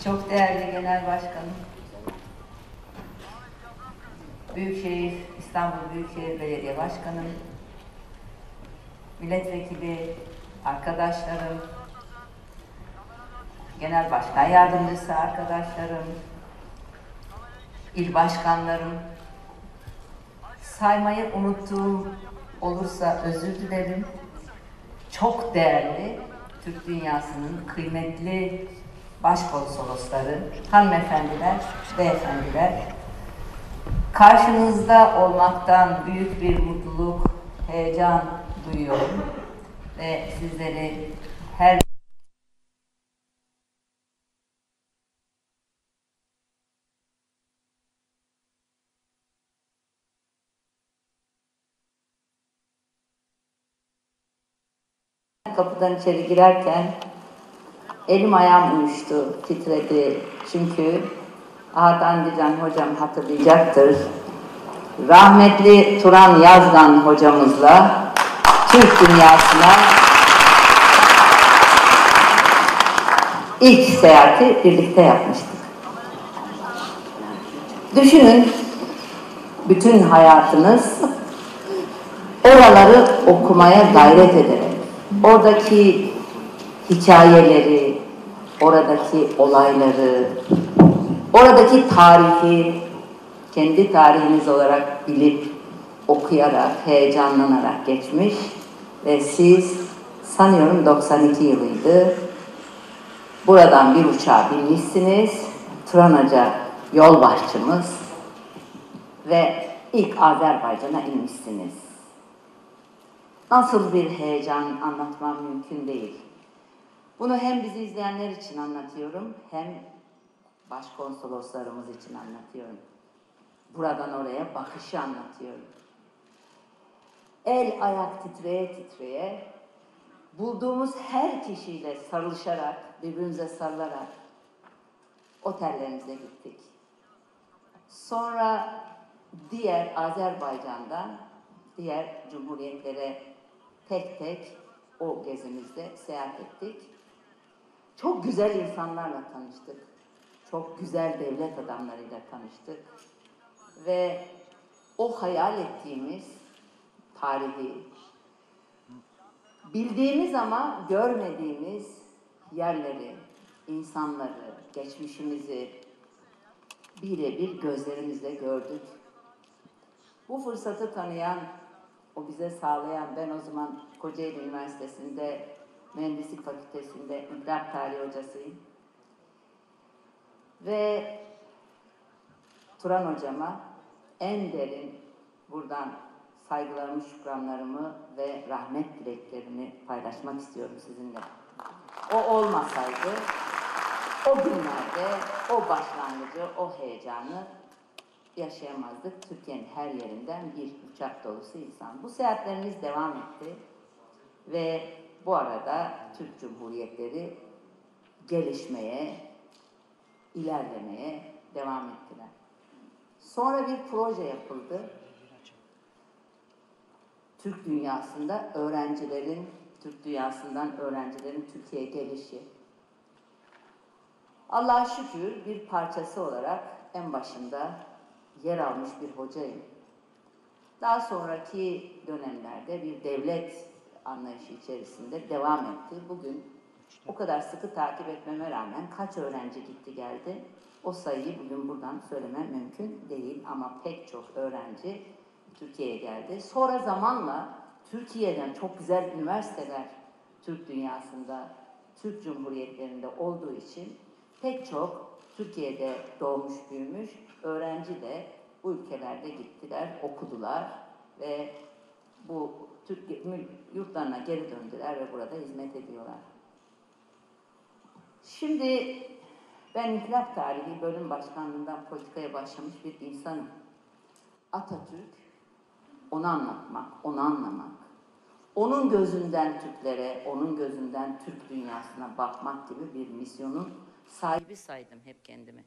Çok değerli Genel Başkanım, İstanbul Büyükşehir Belediye Başkanım, milletvekili arkadaşlarım, Genel Başkan Yardımcısı arkadaşlarım, il başkanlarım, saymayı unuttuğum olursa özür dilerim. Çok değerli Türk dünyasının kıymetli başkonsolosları, hanımefendiler, beyefendiler, karşınızda olmaktan büyük bir mutluluk, heyecan duyuyorum ve sizleri her kapıdan içeri girerken elim ayağım uyuştu, titredi. Çünkü Hakan Dican hocam hatırlayacaktır. Rahmetli Turan Yazgan hocamızla Türk dünyasına ilk seyahati birlikte yapmıştık. Düşünün, bütün hayatınız oraları okumaya gayret ederek, oradaki hikayeleri, oradaki olayları, oradaki tarihi kendi tarihiniz olarak bilip, okuyarak, heyecanlanarak geçmiş ve siz sanıyorum 92 yılıydı. Buradan bir uçağa binmişsiniz. Turan Hoca yol başçımız ve ilk Azerbaycan'a inmişsiniz. Nasıl bir heyecan anlatmam mümkün değil. Bunu hem bizi izleyenler için anlatıyorum, hem başkonsoloslarımız için anlatıyorum. Buradan oraya bakışı anlatıyorum. El ayak titreye titreye, bulduğumuz her kişiyle sarılışarak, birbirimize sarılarak otellerimize gittik. Sonra diğer Azerbaycan'dan diğer cumhuriyetlere tek tek o gezimizde seyahat ettik. Çok güzel insanlarla tanıştık. Çok güzel devlet adamlarıyla tanıştık. Ve o hayal ettiğimiz tarihi, bildiğimiz ama görmediğimiz yerleri, insanları, geçmişimizi birebir gözlerimizle gördük. Bu fırsatı tanıyan, o bize sağlayan, ben o zaman Kocaeli Üniversitesi'nde Mühendislik Fakültesi'nde İnkılap Tarihi hocasıyım. Ve Turan hocama en derin buradan saygılarımı, şükranlarımı ve rahmet dileklerimi paylaşmak istiyorum sizinle. O olmasaydı, o günlerde o başlangıcı, o heyecanı yaşayamazdık. Türkiye'nin her yerinden bir uçak dolusu insan. Bu seyahatlerimiz devam etti ve bu arada Türk Cumhuriyetleri gelişmeye, ilerlemeye devam ettiler. Sonra bir proje yapıldı. Türk dünyasından öğrencilerin Türkiye'ye gelişi. Allah'a şükür bir parçası olarak en başında yer almış bir hocayım. Daha sonraki dönemlerde bir devlet anlayışı içerisinde devam etti. Bugün o kadar sıkı takip etmeme rağmen kaç öğrenci gitti geldi, o sayıyı bugün buradan söylemem mümkün değil ama pek çok öğrenci Türkiye'ye geldi. Sonra zamanla Türkiye'den çok güzel üniversiteler Türk dünyasında, Türk Cumhuriyetlerinde olduğu için pek çok Türkiye'de doğmuş büyümüş öğrenci de bu ülkelerde gittiler, okudular ve bu Türk yurtlarına geri döndüler ve burada hizmet ediyorlar. Şimdi ben İnkılap Tarihi Bölüm Başkanlığından politikaya başlamış bir insanım. Atatürk, onu anlatmak, onu anlamak, onun gözünden Türklere, onun gözünden Türk dünyasına bakmak gibi bir misyonun sahibi saydım hep kendimi.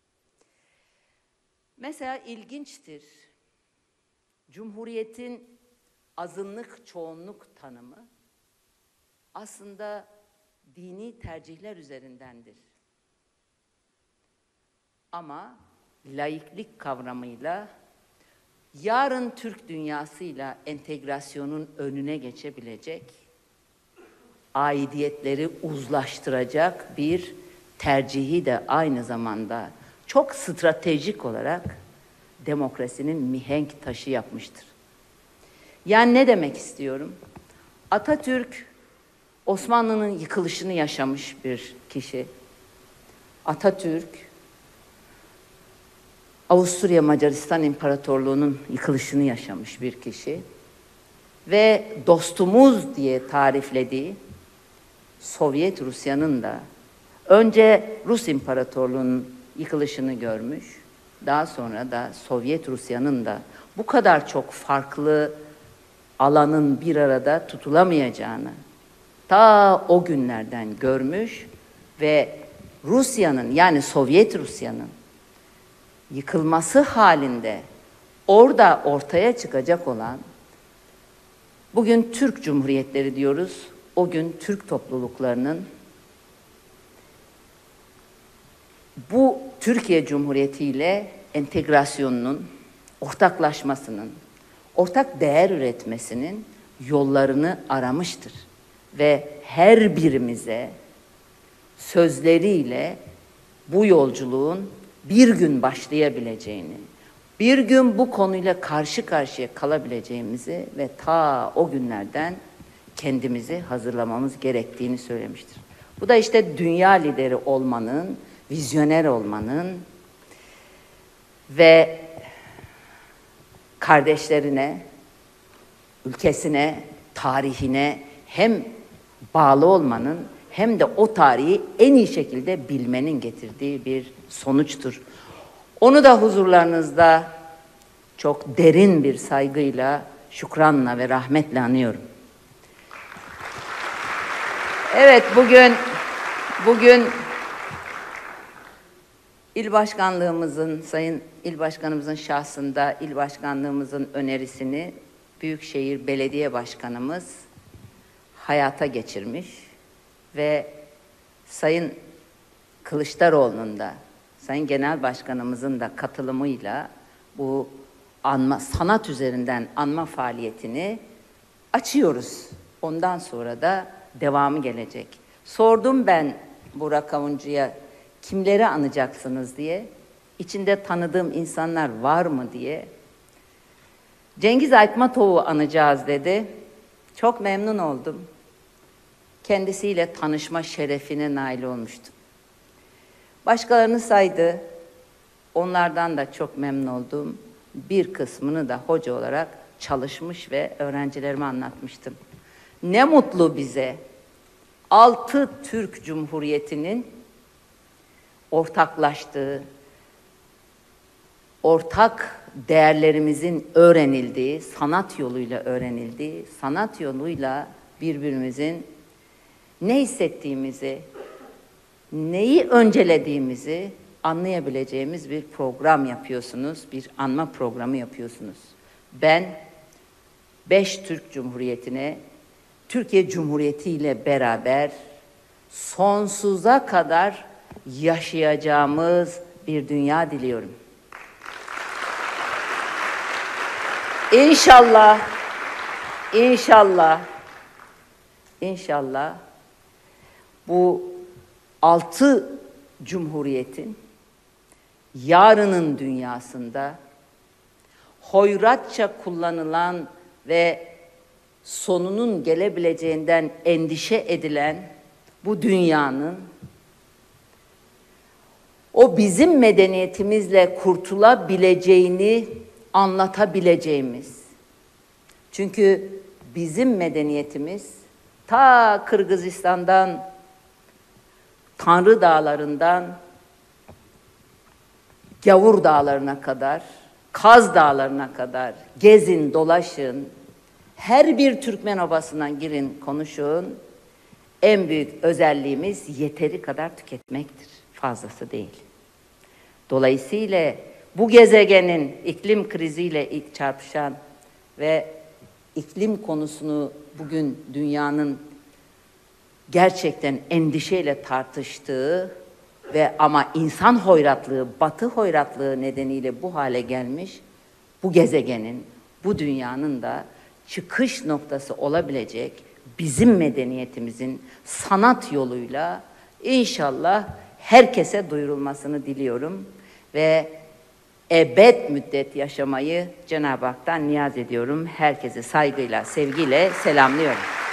Mesela ilginçtir, Cumhuriyet'in azınlık çoğunluk tanımı aslında dini tercihler üzerindendir. Ama laiklik kavramıyla yarın Türk dünyasıyla entegrasyonun önüne geçebilecek, aidiyetleri uzlaştıracak bir tercihi de aynı zamanda çok stratejik olarak demokrasinin mihenk taşı yapmıştır. Yani ne demek istiyorum? Atatürk, Osmanlı'nın yıkılışını yaşamış bir kişi. Atatürk, Avusturya Macaristan İmparatorluğu'nun yıkılışını yaşamış bir kişi. Ve dostumuz diye tariflediği Sovyet Rusya'nın da önce Rus İmparatorluğu'nun yıkılışını görmüş, daha sonra da Sovyet Rusya'nın da bu kadar çok farklı alanın bir arada tutulamayacağını ta o günlerden görmüş ve Rusya'nın, yani Sovyet Rusya'nın yıkılması halinde orada ortaya çıkacak olan, bugün Türk Cumhuriyetleri diyoruz, o gün Türk topluluklarının bu Türkiye Cumhuriyeti ile entegrasyonunun, ortaklaşmasının, ortak değer üretmesinin yollarını aramıştır. Ve her birimize sözleriyle bu yolculuğun bir gün başlayabileceğini, bir gün bu konuyla karşı karşıya kalabileceğimizi ve ta o günlerden kendimizi hazırlamamız gerektiğini söylemiştir. Bu da işte dünya lideri olmanın, vizyoner olmanın ve kardeşlerine, ülkesine, tarihine hem bağlı olmanın hem de o tarihi en iyi şekilde bilmenin getirdiği bir sonuçtur. Onu da huzurlarınızda çok derin bir saygıyla, şükranla ve rahmetle anıyorum. Evet, bugün İl Başkanlığımızın, Sayın İl Başkanımızın şahsında İl Başkanlığımızın önerisini Büyükşehir Belediye Başkanımız hayata geçirmiş ve Sayın Kılıçdaroğlu'nun da, Sayın Genel Başkanımızın da katılımıyla bu sanat üzerinden anma faaliyetini açıyoruz. Ondan sonra da devamı gelecek. Sordum ben Burak Avuncu'ya, kimleri anacaksınız diye, içinde tanıdığım insanlar var mı diye. Cengiz Aytmatov'u anacağız dedi. Çok memnun oldum. Kendisiyle tanışma şerefine nail olmuştum. Başkalarını saydı. Onlardan da çok memnun oldum. Bir kısmını da hoca olarak çalışmış ve öğrencilerime anlatmıştım. Ne mutlu bize 6 Türk Cumhuriyeti'nin ortaklaştığı, ortak değerlerimizin öğrenildiği, sanat yoluyla öğrenildiği, sanat yoluyla birbirimizin ne hissettiğimizi, neyi öncelediğimizi anlayabileceğimiz bir program yapıyorsunuz, bir anma programı yapıyorsunuz. Ben 5 Türk Cumhuriyeti'ne, Türkiye Cumhuriyeti ile beraber sonsuza kadar yaşayacağımız bir dünya diliyorum. İnşallah bu 6 Cumhuriyet'in yarının dünyasında hoyratça kullanılan ve sonunun gelebileceğinden endişe edilen bu dünyanın o bizim medeniyetimizle kurtulabileceğini anlatabileceğimiz. Çünkü bizim medeniyetimiz ta Kırgızistan'dan, Tanrı Dağları'ndan, Gavur Dağları'na kadar, Kaz Dağları'na kadar gezin, dolaşın, her bir Türkmen obasından girin, konuşun. En büyük özelliğimiz yeteri kadar tüketmektir, fazlası değil. Dolayısıyla bu gezegenin iklim kriziyle ilk çarpışan ve iklim konusunu bugün dünyanın gerçekten endişeyle tartıştığı ve ama insan hoyratlığı, batı hoyratlığı nedeniyle bu hale gelmiş, bu gezegenin, bu dünyanın da çıkış noktası olabilecek bizim medeniyetimizin sanat yoluyla inşallah herkese duyurulmasını diliyorum ve ebed müddet yaşamayı Cenab-ı Hak'tan niyaz ediyorum. Herkese saygıyla, sevgiyle selamlıyorum.